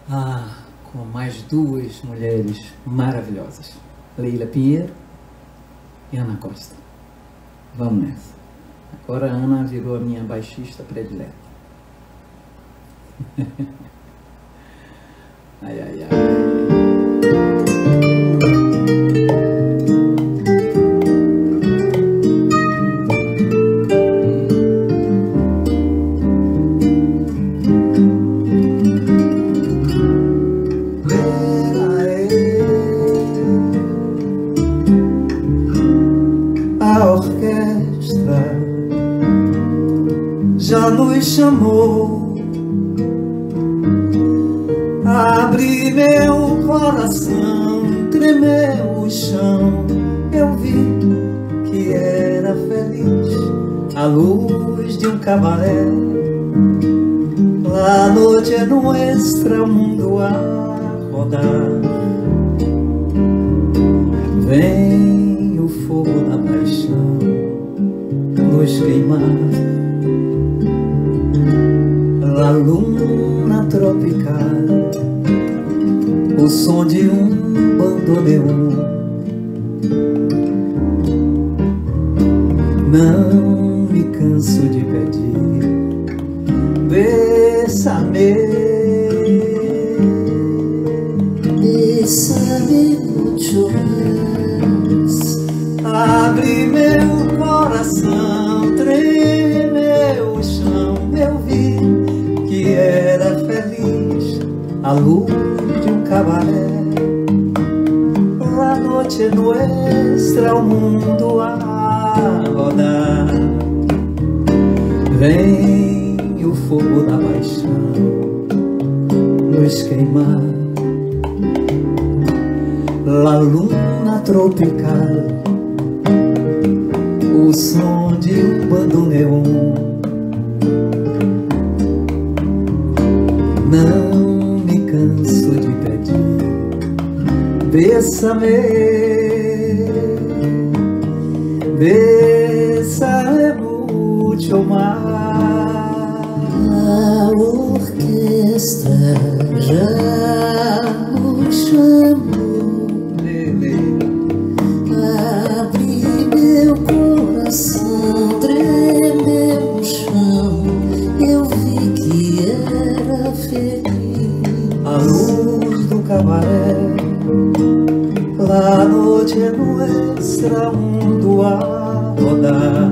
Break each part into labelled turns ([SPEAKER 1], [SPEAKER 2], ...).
[SPEAKER 1] Com mais duas mulheres maravilhosas, Leila Pinheiro e Ana Costa. Vamos nessa. Agora a Ana virou a minha baixista predileta. Ai, ai, ai.
[SPEAKER 2] A orquestra já nos chamou. Abre meu coração, tremeu o chão. Eu vi que era feliz à luz de um cabaré. La noite é nuestra, o mundo a rodar. Vem o fogo da paixão nos queimar. La luna tropical, o som de um bandoneon. Não me canso de pedir, bésame, bésame mucho más. Abre meu coração, tremeu o chão. Eu vi que era feliz à luz de um cabaré. La noite é nuestra, o mundo a rodar. Vem o fogo da paixão nos queimar. La luna tropical, o som de um bandoneon. Não me canso de pedir, bésame, bésame mucho más. A orquestra já nos chamou. Abre meu coração, tremeu o chão. Eu vi que era feliz à luz do cabaré. La noite é nuestra, o mundo a rodar.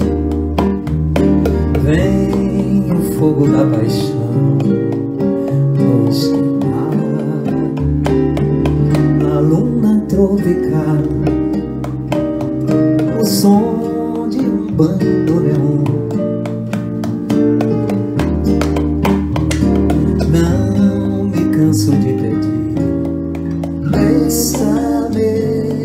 [SPEAKER 2] Vem o fogo da paixão nos queimar. La luna tropical, o som de um bandoneon. Não me canso de pedir, bésame,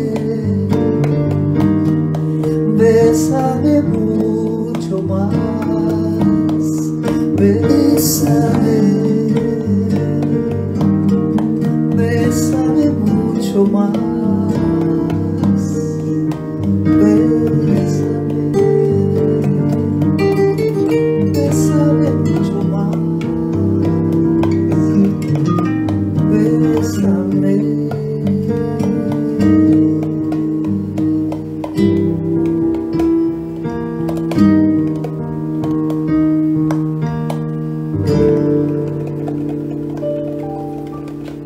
[SPEAKER 2] bésame mucho más. Bésame, bésame mucho más. Bésame mucho más. Bésame.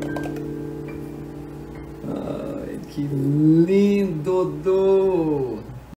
[SPEAKER 1] Ai, que lindo, Dodô!